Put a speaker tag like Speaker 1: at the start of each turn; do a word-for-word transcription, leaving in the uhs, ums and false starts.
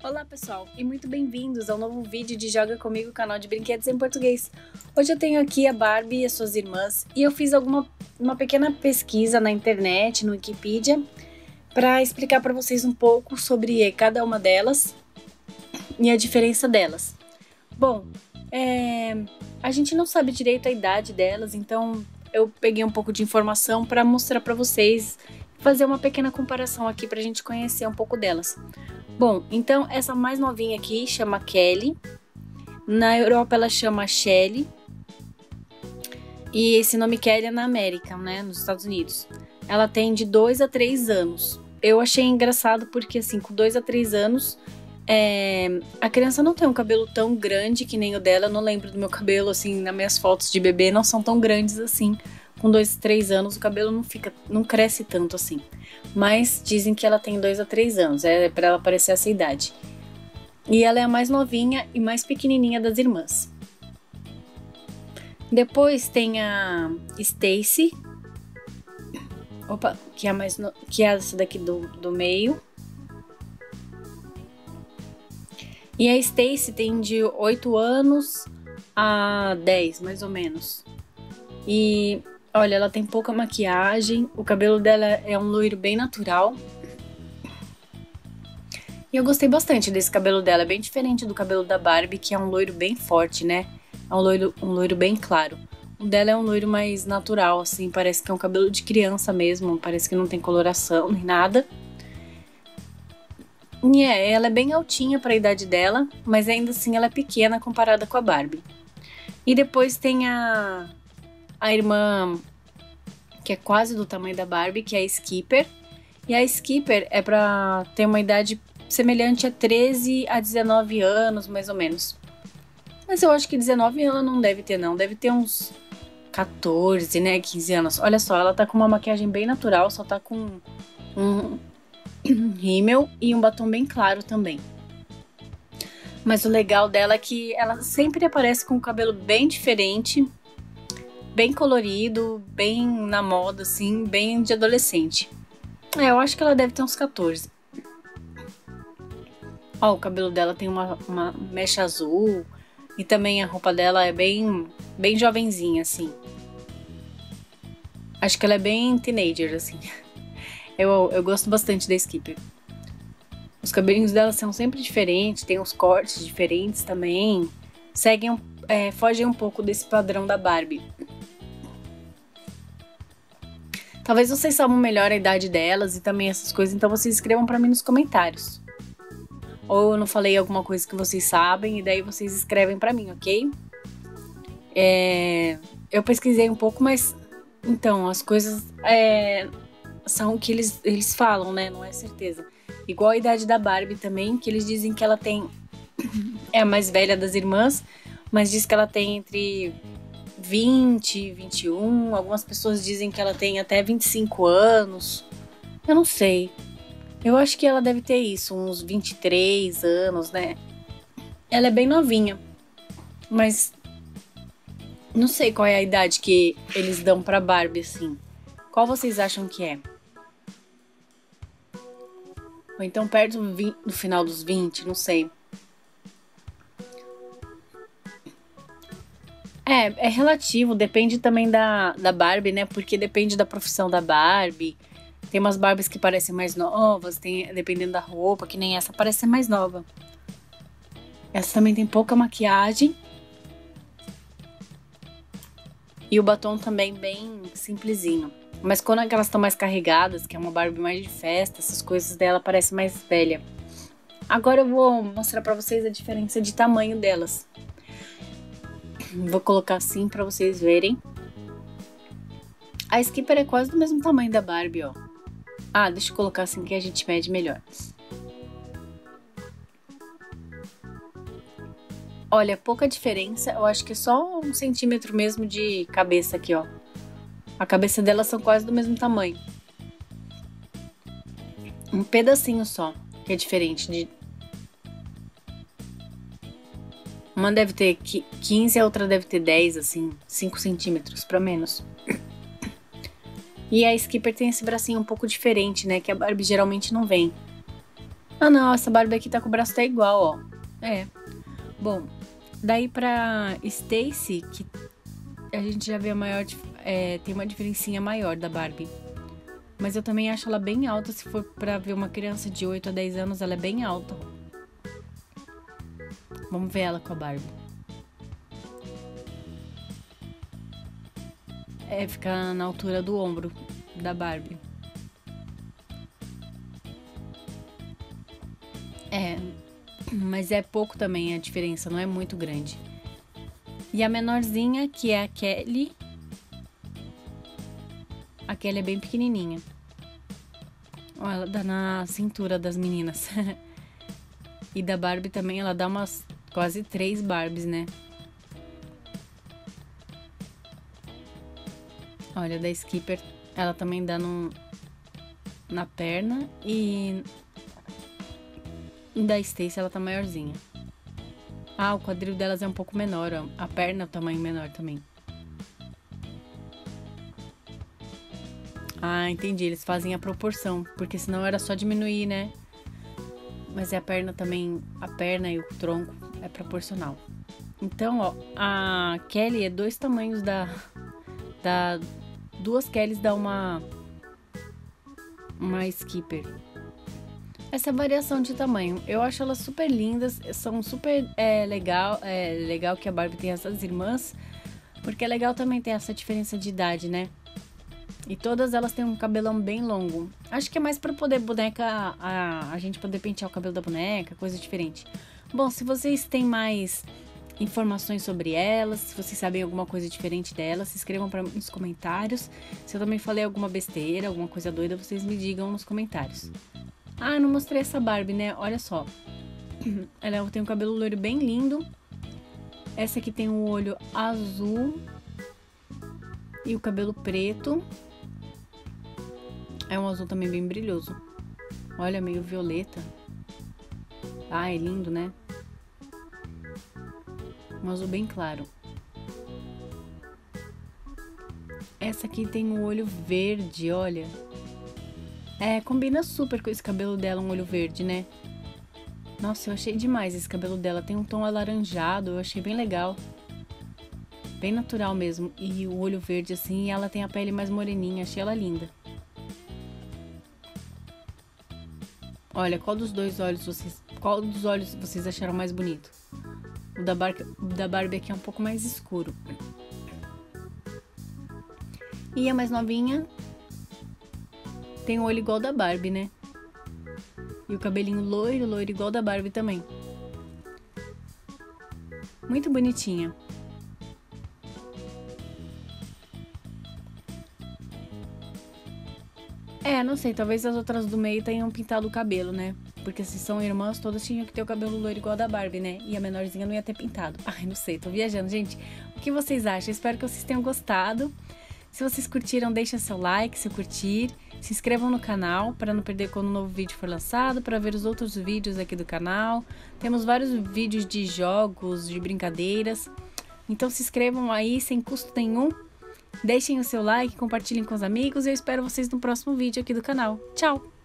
Speaker 1: Olá pessoal, e muito bem-vindos ao novo vídeo de Joga Comigo, canal de brinquedos em português. Hoje eu tenho aqui a Barbie e as suas irmãs, e eu fiz alguma uma pequena pesquisa na internet, no Wikipedia, para explicar para vocês um pouco sobre cada uma delas e a diferença delas. Bom, é, a gente não sabe direito a idade delas, então eu peguei um pouco de informação para mostrar para vocês, fazer uma pequena comparação aqui para a gente conhecer um pouco delas. Bom, então essa mais novinha aqui chama Kelly, na Europa ela chama Shelly, e esse nome Kelly é na América, né, nos Estados Unidos. Ela tem de dois a três anos. Eu achei engraçado porque assim, com dois a três anos, é, a criança não tem um cabelo tão grande que nem o dela. Eu não lembro do meu cabelo, assim, nas minhas fotos de bebê não são tão grandes assim. Com dois a três anos o cabelo não fica, não cresce tanto assim. Mas dizem que ela tem dois a três anos, é para ela parecer essa idade. E ela é a mais novinha e mais pequenininha das irmãs. Depois tem a Stacy, opa, que é a mais no, que é essa daqui do, do meio. E a Stacy tem de oito anos a dez, mais ou menos. E olha, ela tem pouca maquiagem, o cabelo dela é um loiro bem natural. E eu gostei bastante desse cabelo dela, é bem diferente do cabelo da Barbie, que é um loiro bem forte, né? É um loiro, um loiro bem claro. O dela é um loiro mais natural, assim, parece que é um cabelo de criança mesmo, parece que não tem coloração nem nada. E é, ela é bem altinha para a idade dela, mas ainda assim ela é pequena comparada com a Barbie. E depois tem a... a irmã que é quase do tamanho da Barbie, que é a Skipper. E a Skipper é pra ter uma idade semelhante a treze a dezenove anos, mais ou menos. Mas eu acho que dezenove anos não deve ter não, deve ter uns quatorze, né, quinze anos. Olha só, ela tá com uma maquiagem bem natural, só tá com um rímel e um batom bem claro também. Mas o legal dela é que ela sempre aparece com um cabelo bem diferente, bem colorido, bem na moda, assim, bem de adolescente. É, eu acho que ela deve ter uns quatorze. Ó, o cabelo dela tem uma, uma mecha azul. E também a roupa dela é bem, bem jovenzinha, assim. Acho que ela é bem teenager, assim. Eu, eu gosto bastante da Skipper. Os cabelinhos dela são sempre diferentes, tem uns cortes diferentes também. Seguem, é, fogem um pouco desse padrão da Barbie. Talvez vocês saibam melhor a idade delas e também essas coisas, então vocês escrevam pra mim nos comentários. Ou eu não falei alguma coisa que vocês sabem e daí vocês escrevem pra mim, ok? É, eu pesquisei um pouco, mas então as coisas é, são o que eles, eles falam, né? Não é certeza. Igual a idade da Barbie também, que eles dizem que ela tem... é a mais velha das irmãs, mas diz que ela tem entre vinte, vinte e um, algumas pessoas dizem que ela tem até vinte e cinco anos. Eu não sei. Eu acho que ela deve ter isso, uns vinte e três anos, né? Ela é bem novinha. Mas não sei qual é a idade que eles dão pra Barbie, assim. Qual vocês acham que é? Ou então perto do, do final dos vinte, não sei. É, é relativo, depende também da, da Barbie, né? Porque depende da profissão da Barbie. Tem umas Barbies que parecem mais novas, tem, dependendo da roupa, que nem essa parece ser mais nova. Essa também tem pouca maquiagem. E o batom também bem simplesinho. Mas quando elas estão mais carregadas, que é uma Barbie mais de festa, essas coisas dela parecem mais velha. Agora eu vou mostrar pra vocês a diferença de tamanho delas. Vou colocar assim pra vocês verem. A Skipper é quase do mesmo tamanho da Barbie, ó. Ah, deixa eu colocar assim que a gente mede melhor. Olha, pouca diferença. Eu acho que é só um centímetro mesmo de cabeça aqui, ó. A cabeça delas são quase do mesmo tamanho. Um pedacinho só que é diferente de... Uma deve ter quinze, a outra deve ter dez, assim, cinco centímetros pra menos. E a Skipper tem esse bracinho um pouco diferente, né, que a Barbie geralmente não vem. Ah, não, essa Barbie aqui tá com o braço tá igual, ó. É. Bom, daí pra Stacy, que a gente já vê a maior... É, tem uma diferencinha maior da Barbie. Mas eu também acho ela bem alta. Se for pra ver uma criança de oito a dez anos, ela é bem alta. Vamos ver ela com a Barbie. É, fica na altura do ombro da Barbie. É, mas é pouco também a diferença, não é muito grande. E a menorzinha, que é a Kelly. A Kelly é bem pequenininha. Ó, ela dá na cintura das meninas. E da Barbie também, ela dá umas quase três Barbies, né? Olha, da Skipper, ela também dá no, na perna. E da Stacy, ela tá maiorzinha. Ah, o quadril delas é um pouco menor, ó. A perna é o tamanho menor também. Ah, entendi. Eles fazem a proporção, porque senão era só diminuir, né? Mas é a perna também, a perna e o tronco é proporcional. Então, ó, a Kelly é dois tamanhos da... da duas Kellys dá uma... uma Skipper. Essa variação de tamanho, eu acho elas super lindas, são super é, legal, é legal que a Barbie tem essas irmãs, porque é legal também ter essa diferença de idade, né? E todas elas têm um cabelão bem longo. Acho que é mais pra poder boneca, a, a gente poder pentear o cabelo da boneca, coisa diferente. Bom, se vocês têm mais informações sobre elas, se vocês sabem alguma coisa diferente delas, se inscrevam pra, nos comentários. Se eu também falei alguma besteira, alguma coisa doida, vocês me digam nos comentários. Ah, eu não mostrei essa Barbie, né? Olha só. Ela tem um cabelo loiro bem lindo. Essa aqui tem o olho azul e o cabelo preto. É um azul também bem brilhoso. Olha, meio violeta. Ah, é lindo, né? Um azul bem claro. Essa aqui tem um olho verde, olha. É, combina super com esse cabelo dela, um olho verde, né? Nossa, eu achei demais esse cabelo dela. Tem um tom alaranjado, eu achei bem legal. Bem natural mesmo. E o olho verde assim, e ela tem a pele mais moreninha. Achei ela linda. Olha, qual dos dois olhos vocês... Qual dos olhos vocês acharam mais bonito? O da, Bar... o da Barbie aqui é um pouco mais escuro. E a mais novinha... tem o olho igual da Barbie, né? E o cabelinho loiro, loiro igual da Barbie também. Muito bonitinha. É, não sei, talvez as outras do meio tenham pintado o cabelo, né? Porque se são irmãs, todas tinham que ter o cabelo loiro igual da Barbie, né? E a menorzinha não ia ter pintado. Ai, não sei, tô viajando, gente. O que vocês acham? Espero que vocês tenham gostado. Se vocês curtiram, deixem seu like, se curtir. Se inscrevam no canal para não perder quando um novo vídeo for lançado, para ver os outros vídeos aqui do canal. Temos vários vídeos de jogos, de brincadeiras. Então se inscrevam aí sem custo nenhum. Deixem o seu like, compartilhem com os amigos e eu espero vocês no próximo vídeo aqui do canal. Tchau!